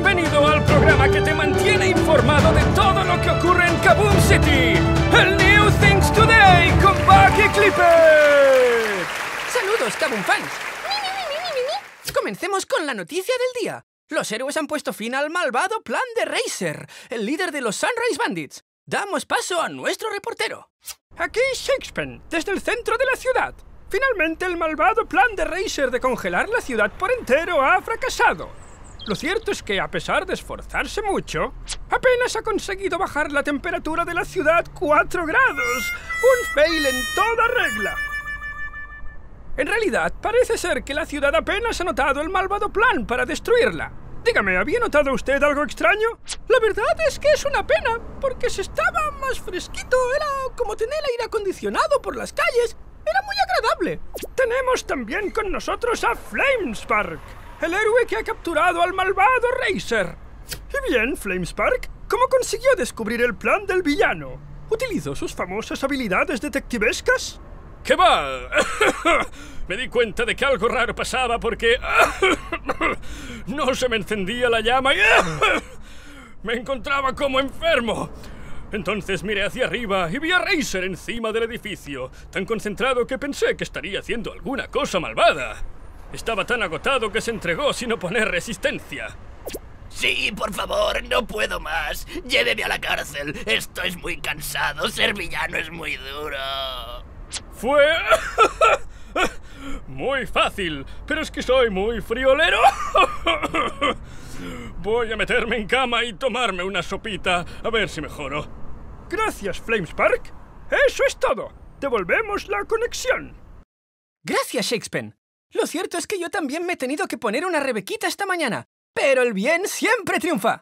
Bienvenido al programa que te mantiene informado de todo lo que ocurre en Kaboom City. El New Things Today con Buck y Clipper. Saludos, Kaboom fans. Comencemos con la noticia del día. Los héroes han puesto fin al malvado plan de Racer, el líder de los Sunrise Bandits. Damos paso a nuestro reportero. Aquí Shakespeare, desde el centro de la ciudad. Finalmente el malvado plan de Racer de congelar la ciudad por entero ha fracasado. Lo cierto es que, a pesar de esforzarse mucho, apenas ha conseguido bajar la temperatura de la ciudad 4 grados. Un fail en toda regla. En realidad, parece ser que la ciudad apenas ha notado el malvado plan para destruirla. Dígame, ¿había notado usted algo extraño? La verdad es que es una pena, porque se estaba más fresquito. Era como tener aire acondicionado por las calles. Era muy agradable. Tenemos también con nosotros a Flamespark, el héroe que ha capturado al malvado Racer. Y bien, Flamespark, ¿cómo consiguió descubrir el plan del villano? ¿Utilizó sus famosas habilidades detectivescas? ¿Qué va? Me di cuenta de que algo raro pasaba porque no se me encendía la llama y me encontraba como enfermo. Entonces miré hacia arriba y vi a Racer encima del edificio, tan concentrado que pensé que estaría haciendo alguna cosa malvada. Estaba tan agotado que se entregó sin oponer resistencia. Sí, por favor, no puedo más. Lléveme a la cárcel. Estoy muy cansado. Ser villano es muy duro. Fue muy fácil, pero es que soy muy friolero. Voy a meterme en cama y tomarme una sopita, a ver si mejoro. Gracias, Flamespark. Eso es todo. Devolvemos la conexión. Gracias, Shakespeare. Lo cierto es que yo también me he tenido que poner una rebequita esta mañana. Pero el bien siempre triunfa.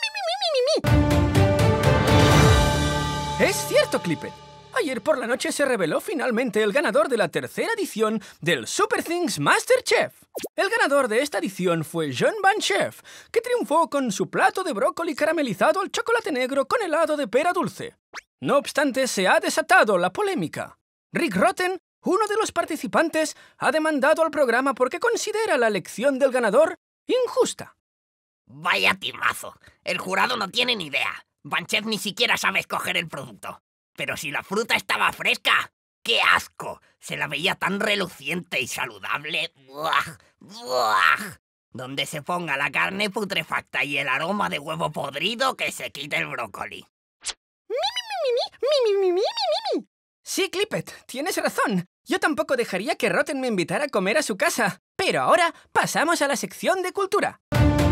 Es cierto, Clipper. Ayer por la noche se reveló finalmente el ganador de la tercera edición del Super Things MasterChef. El ganador de esta edición fue John Van Chef, que triunfó con su plato de brócoli caramelizado al chocolate negro con helado de pera dulce. No obstante, se ha desatado la polémica. Rick Rotten, uno de los participantes, ha demandado al programa porque considera la elección del ganador injusta. Vaya timazo. El jurado no tiene ni idea. Van Chef ni siquiera sabe escoger el producto. Pero si la fruta estaba fresca, ¡qué asco! Se la veía tan reluciente y saludable. ¡Buah! ¡Buah! Donde se ponga la carne putrefacta y el aroma de huevo podrido, que se quite el brócoli. Sí, Clippet, tienes razón. Yo tampoco dejaría que Rotten me invitara a comer a su casa. Pero ahora pasamos a la sección de cultura.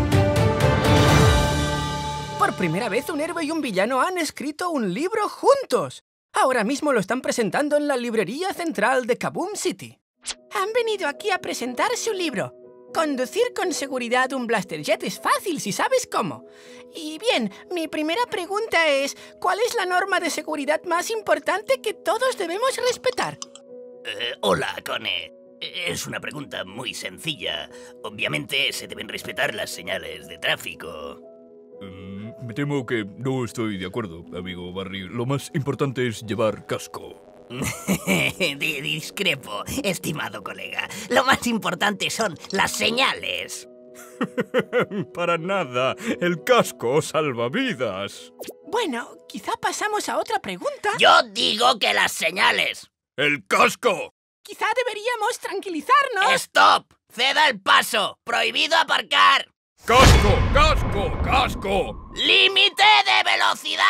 Por primera vez un héroe y un villano han escrito un libro juntos. Ahora mismo lo están presentando en la librería central de Kaboom City. Han venido aquí a presentar su libro. Conducir con seguridad un Blaster Jet es fácil si sabes cómo. Y bien, mi primera pregunta es, ¿cuál es la norma de seguridad más importante que todos debemos respetar? Hola, Cone. Es una pregunta muy sencilla. Obviamente se deben respetar las señales de tráfico. Me temo que no estoy de acuerdo, amigo Barry. Lo más importante es llevar casco. Discrepo, estimado colega. Lo más importante son las señales. Para nada. El casco salva vidas. Bueno, quizá pasamos a otra pregunta. Yo digo que las señales. ¡El casco! Quizá deberíamos tranquilizarnos. ¡Stop! ¡Ceda el paso! ¡Prohibido aparcar! ¡Casco! ¡Casco! ¡Casco! ¡Límite de velocidad!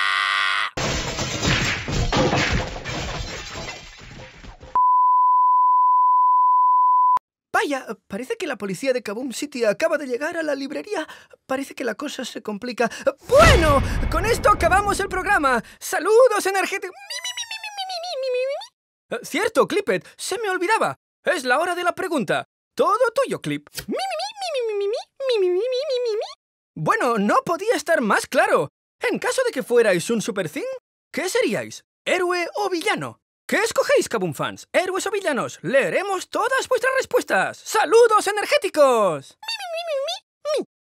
Vaya, parece que la policía de Kaboom City acaba de llegar a la librería. Parece que la cosa se complica. Bueno, con esto acabamos el programa. ¡Saludos energéticos! Cierto, Clippet, se me olvidaba. Es la hora de la pregunta. Todo tuyo, Clip. Bueno, no podía estar más claro. En caso de que fuerais un Super Thing, ¿qué seríais? ¿Héroe o villano? ¿Qué escogéis, Kaboom fans? ¿Héroes o villanos? Leeremos todas vuestras respuestas. ¡Saludos energéticos!